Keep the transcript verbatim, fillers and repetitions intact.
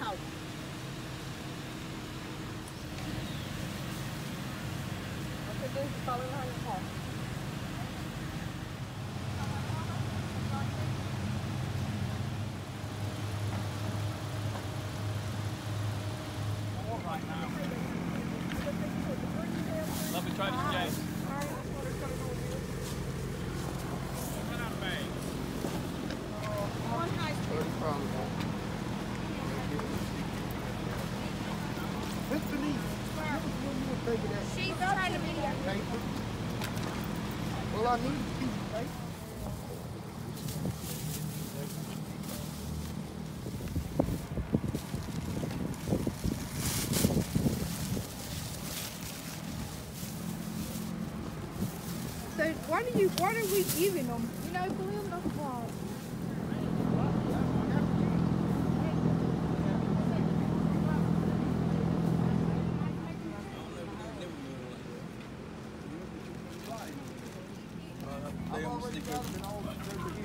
house. Okay, this is falling behind the car. Right now. Lumbee Tribe of N C. She's trying to be here. Well, I need a piece of paper. So what are you? What are we giving them? You know, believe it or not. I've already got it all over here.